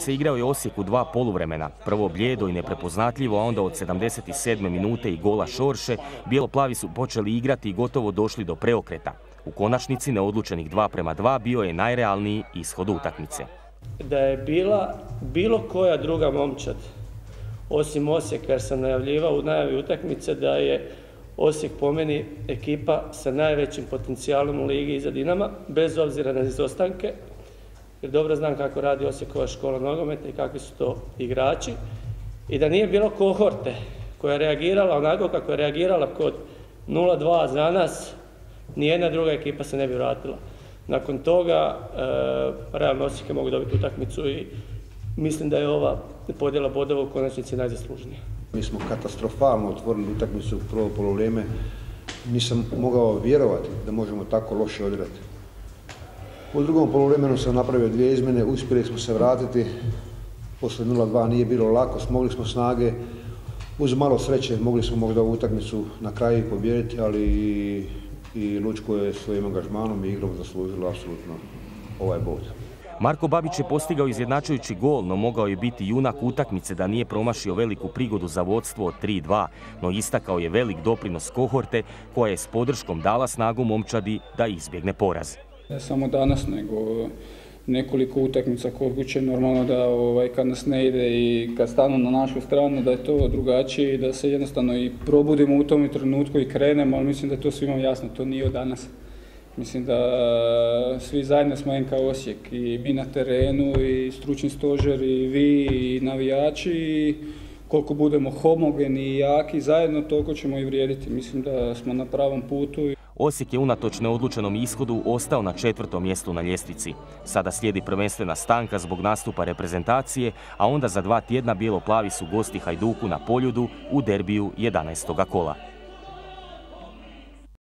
se igrao je Osijek u 2 poluvremena. Prvo blijedo i neprepoznatljivo, a onda od 77. minute i gola Šorše, bijelo-plavi su počeli igrati i gotovo došli do preokreta. U konačnici neodlučenih 2:2 bio je najrealniji ishod utakmice. Da je bila bilo koja druga momčad, osim Osijeka, jer sam najavljivao u najavi utakmice da je Osijek po meni ekipa sa najvećim potencijalom u ligi iza Dinama, bez obzira na izostanke, jer dobro znam kako radi Osijekova škola nogometa i kakvi su to igrači. I da nije bilo kohorte koja je reagirala onako kako je reagirala kod 0:2 za nas, nijedna druga ekipa se ne bi vratila. Nakon toga, realno Osijek mogu dobiti utakmicu i mislim da je ova podjela bodova u konačnici najzaslužnija. Mi smo katastrofalno otvorili utakmicu u prvo polovrijeme. Nisam mogao vjerovati da možemo tako loše odigrati. U drugom poluvremenu sam napravio 2 izmjene, uspjeli smo se vratiti. Posle 0:2 nije bilo lako, smogli smo snage. Uz malo sreće mogli smo možda ovu utakmicu na kraju i pobijediti, ali i Lučko je svojim angažmanom i igrom zaslužilo apsolutno ovaj bod. Marko Babić je postigao izjednačujući gol, no mogao je biti junak utakmice da nije promašio veliku prigodu za vodstvo od 3:2, no istakao je velik doprinos kohorte koja je s podrškom dala snagu momčadi da izbjegne poraz. Ne samo danas, nego nekoliko utakmica kod kuće, normalno da kad nas ne ide i kad stanu na našu stranu da je to drugačije i da se jednostavno i probudimo u tom trenutku i krenemo, ali mislim da je to svima jasno, to nije od danas. Mislim da svi zajedno smo NK Osijek i mi na terenu i stručni stožer i vi i navijači i koliko budemo homogeni i jaki zajedno toliko ćemo i vrijediti. Mislim da smo na pravom putu. Osijek je unatoč neodlučenom ishodu ostao na 4. mjestu na ljestvici. Sada slijedi prvenstvena stanka zbog nastupa reprezentacije, a onda za 2 tjedna bijelo-plavi su gosti Hajduku na Poljudu u derbiju 11. kola.